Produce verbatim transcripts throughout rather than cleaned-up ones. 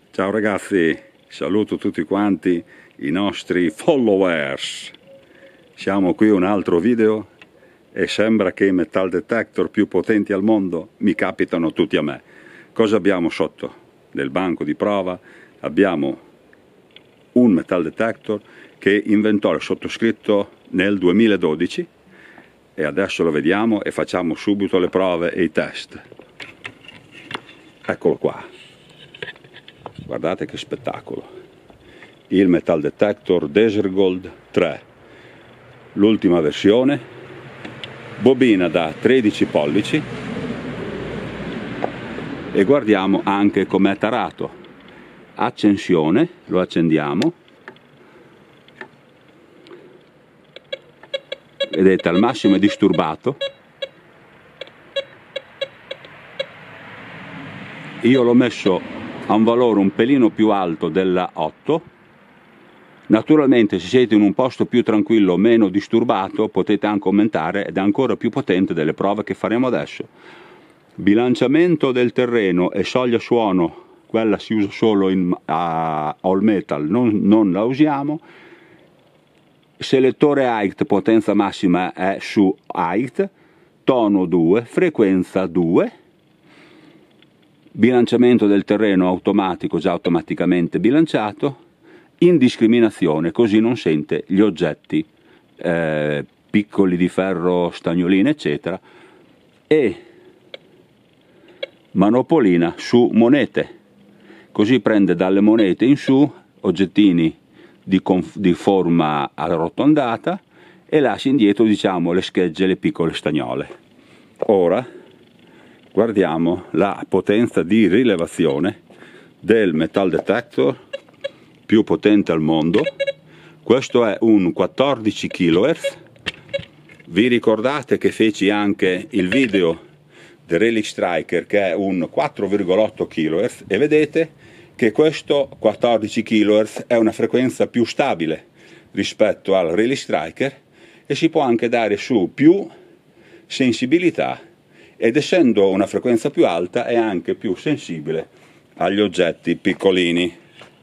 Ciao ragazzi, saluto tutti quanti i nostri followers. Siamo qui un altro video e sembra che i metal detector più potenti al mondo mi capitano tutti a me. Cosa abbiamo sotto? Nel banco di prova abbiamo un metal detector che inventò il sottoscritto nel duemiladodici e adesso lo vediamo e facciamo subito le prove e i test. Eccolo qua. Guardate che spettacolo, il metal detector Desert Gold tre, l'ultima versione, bobina da tredici pollici e guardiamo anche com'è tarato. Accensione, lo accendiamo, vedete al massimo è disturbato. Io l'ho messo a un valore un pelino più alto della otto. Naturalmente se siete in un posto più tranquillo, meno disturbato, potete anche aumentare ed è ancora più potente delle prove che faremo adesso. Bilanciamento del terreno e soglia suono, quella si usa solo in uh, all metal, non, non la usiamo. Selettore height, potenza massima è su height, tono due, frequenza due. Bilanciamento del terreno automatico, già automaticamente bilanciato, indiscriminazione, così non sente gli oggetti eh, piccoli di ferro, stagnoline eccetera, e manopolina su monete, così prende dalle monete in su oggettini di, di forma arrotondata e lascia indietro, diciamo, le schegge, le piccole stagnole. Ora guardiamo la potenza di rilevazione del metal detector più potente al mondo. Questo è un quattordici kilohertz. Vi ricordate che feci anche il video del Relic Striker che è un quattro virgola otto kilohertz e vedete che questo quattordici kilohertz è una frequenza più stabile rispetto al Relic Striker e si può anche dare su più sensibilità, ed essendo una frequenza più alta è anche più sensibile agli oggetti piccolini.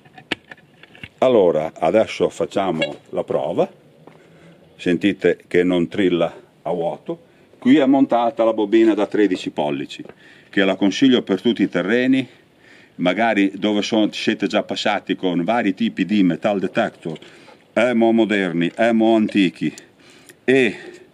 Allora adesso facciamo la prova, sentite che non trilla a vuoto. Qui è montata la bobina da tredici pollici che la consiglio per tutti i terreni, magari dove sono, siete già passati con vari tipi di metal detector, emo moderni, emo antichi e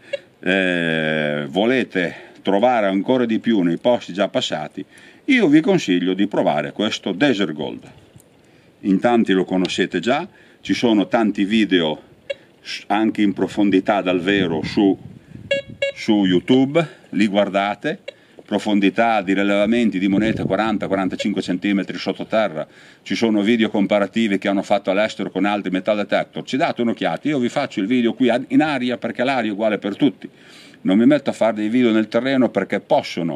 eh, volete trovare ancora di più nei posti già passati, io vi consiglio di provare questo Desert Gold. In tanti lo conoscete già, ci sono tanti video anche in profondità dal vero su, su YouTube, li guardate, profondità di rilevamenti di moneta quaranta quarantacinque centimetri sottoterra, ci sono video comparativi che hanno fatto all'estero con altri metal detector, ci date un'occhiata. Io vi faccio il video qui in aria perché l'aria è uguale per tutti. Non mi metto a fare dei video nel terreno perché possono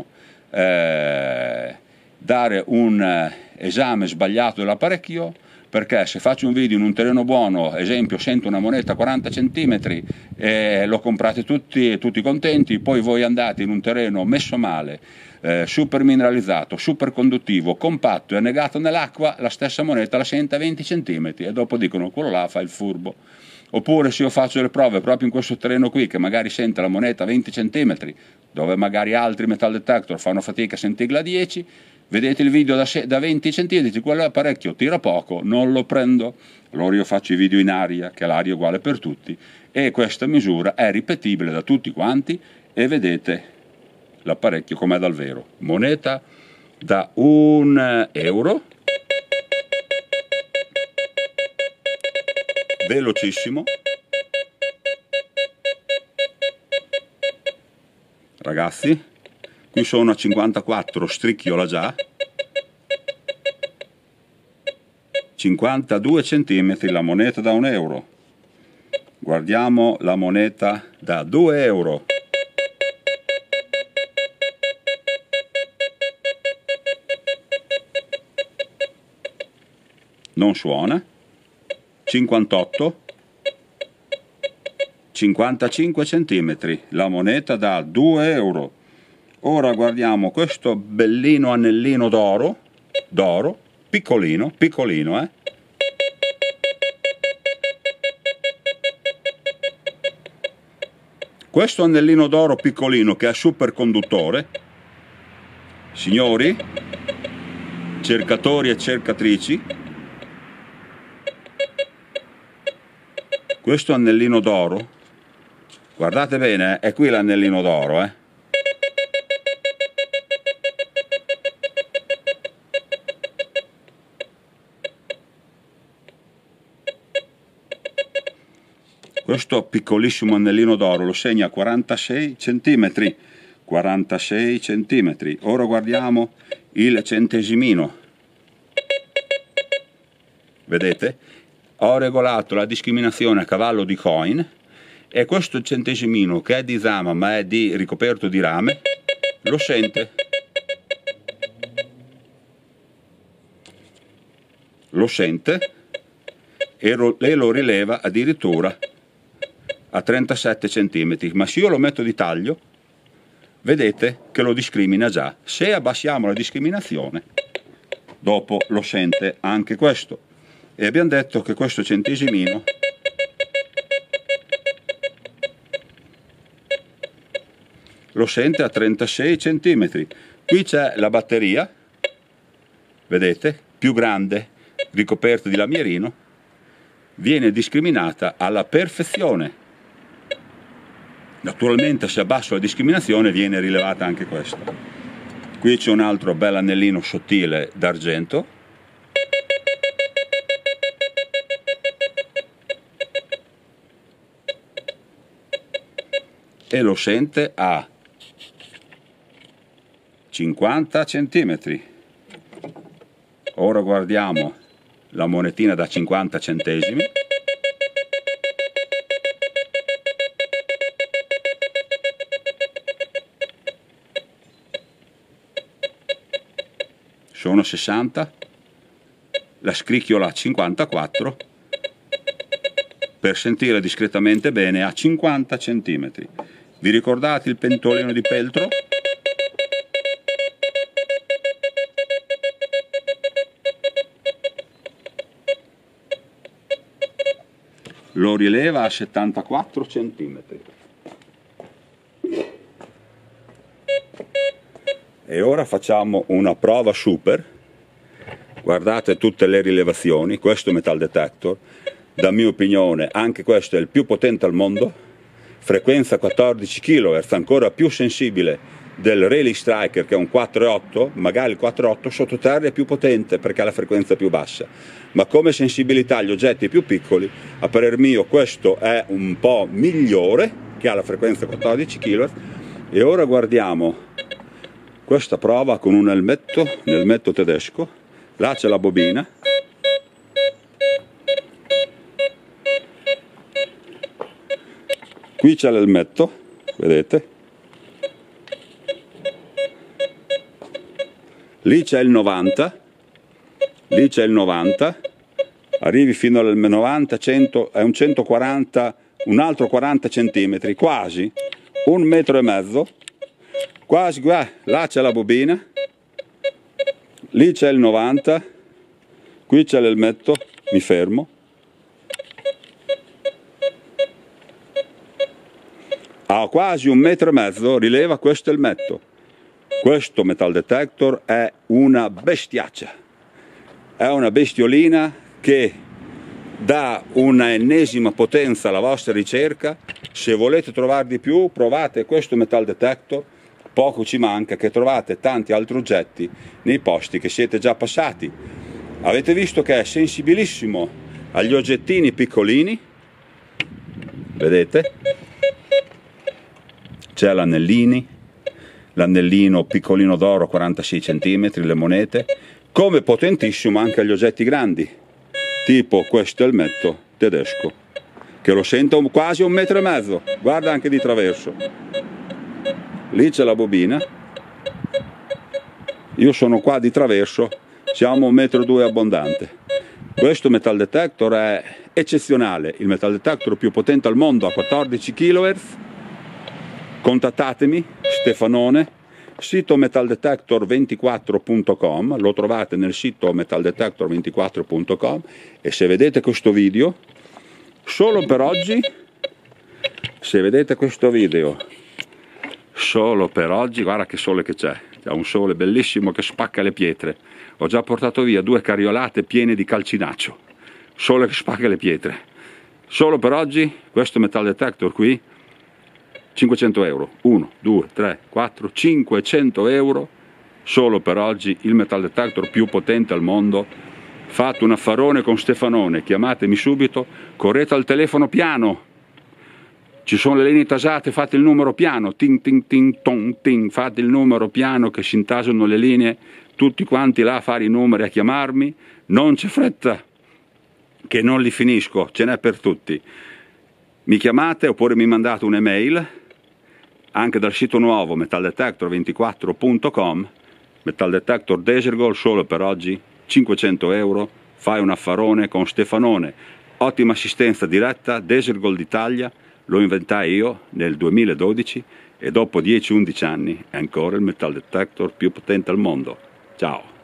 eh, dare un eh, esame sbagliato dell'apparecchio, perché se faccio un video in un terreno buono, esempio sento una moneta quaranta centimetri e lo comprate tutti, tutti contenti, poi voi andate in un terreno messo male, eh, super mineralizzato, super conduttivo, compatto e annegato nell'acqua, la stessa moneta la sente a venti centimetri e dopo dicono quello là fa il furbo. Oppure se io faccio le prove proprio in questo terreno qui che magari sente la moneta a venti centimetri, dove magari altri metal detector fanno fatica a sentirla a dieci, vedete il video da, da venti centimetri, quello apparecchio tira poco, non lo prendo. Allora io faccio i video in aria, che l'aria è uguale per tutti, e questa misura è ripetibile da tutti quanti e vedete l'apparecchio com'è dal vero. Moneta da un euro, velocissimo, ragazzi, qui sono a cinquantaquattro, stricchiola già, cinquantadue centimetri la moneta da un euro. Guardiamo la moneta da due euro. Non suona. cinquantotto, cinquantacinque centimetri, la moneta da due euro. Ora guardiamo questo bellino anellino d'oro, d'oro, piccolino, piccolino, eh? Questo anellino d'oro piccolino che è superconduttore, signori, cercatori e cercatrici, questo anellino d'oro, guardate bene, eh, è qui l'anellino d'oro, eh? Questo piccolissimo anellino d'oro lo segna quarantasei centimetri, quarantasei centimetri. Ora guardiamo il centesimino. Vedete? Ho regolato la discriminazione a cavallo di coin e questo centesimino, che è di zama ma è di ricoperto di rame, lo sente. Lo sente e lo rileva addirittura a trentasette centimetri, ma se io lo metto di taglio, vedete che lo discrimina già. Se abbassiamo la discriminazione, dopo lo sente anche questo. E abbiamo detto che questo centesimino lo sente a trentasei centimetri. Qui c'è la batteria, vedete, più grande, ricoperta di lamierino, viene discriminata alla perfezione. Naturalmente se abbasso la discriminazione viene rilevata anche questa. Qui c'è un altro bel anellino sottile d'argento. E lo sente a cinquanta centimetri. Ora guardiamo la monetina da cinquanta centesimi. Sono sessanta, la scricchiola a cinquantaquattro, per sentire discretamente bene a cinquanta centimetri. Vi ricordate il pentolino di peltro? Lo rileva a settantaquattro centimetri. E ora facciamo una prova super. Guardate tutte le rilevazioni. Questo è metal detector, da mia opinione anche questo è il più potente al mondo, frequenza quattordici chilohertz, ancora più sensibile del Rally Striker che è un quattro virgola otto, magari il quattro virgola otto sottoterra è più potente perché ha la frequenza più bassa, ma come sensibilità agli oggetti più piccoli, a parer mio questo è un po' migliore, che ha la frequenza quattordici chilohertz. E ora guardiamo questa prova con un elmetto, un elmetto tedesco. Là c'è la bobina, qui c'è l'elmetto, vedete, lì c'è il novanta, lì c'è il novanta, arrivi fino al novanta, cento, è un centoquaranta, un altro quaranta centimetri, quasi un metro e mezzo, quasi qua, là c'è la bobina, lì c'è il novanta, qui c'è l'elmetto, mi fermo, a quasi un metro e mezzo rileva questo elmetto. Questo metal detector è una bestiaccia, è una bestiolina che dà una ennesima potenza alla vostra ricerca. Se volete trovare di più, provate questo metal detector, poco ci manca che trovate tanti altri oggetti nei posti che siete già passati. Avete visto che è sensibilissimo agli oggettini piccolini, vedete? C'è l'anellini, l'anellino piccolino d'oro quarantasei centimetri, le monete, come potentissimo anche agli oggetti grandi, tipo questo elmetto tedesco, che lo sento quasi un metro e mezzo, guarda anche di traverso. Lì c'è la bobina, io sono qua di traverso, siamo un metro e due abbondante. Questo metal detector è eccezionale, il metal detector più potente al mondo a quattordici chilohertz. Contattatemi, Stefanone, Sito metal detector ventiquattro punto com, lo trovate nel sito metal detector ventiquattro punto com, e se vedete questo video, solo per oggi, se vedete questo video, solo per oggi, guarda che sole che c'è, c'è un sole bellissimo che spacca le pietre. Ho già portato via due cariolate piene di calcinaccio, sole che spacca le pietre. Solo per oggi questo metal detector qui, cinquecento euro, uno, due, tre, quattro, cinquecento euro, solo per oggi il metal detector più potente al mondo. Fate un affarone con Stefanone, chiamatemi subito, correte al telefono piano, ci sono le linee tasate, fate il numero piano, ting ting ting tong ting, fate il numero piano che si intasano le linee, tutti quanti là a fare i numeri a chiamarmi, non c'è fretta che non li finisco, ce n'è per tutti. Mi chiamate oppure mi mandate un'email anche dal sito nuovo metal detector ventiquattro punto com, metal detector Desert Gold, solo per oggi cinquecento euro, fai un affarone con Stefanone, ottima assistenza diretta, Desert Gold Italia, lo inventai io nel duemiladodici e dopo dieci undici anni è ancora il metal detector più potente al mondo. Ciao!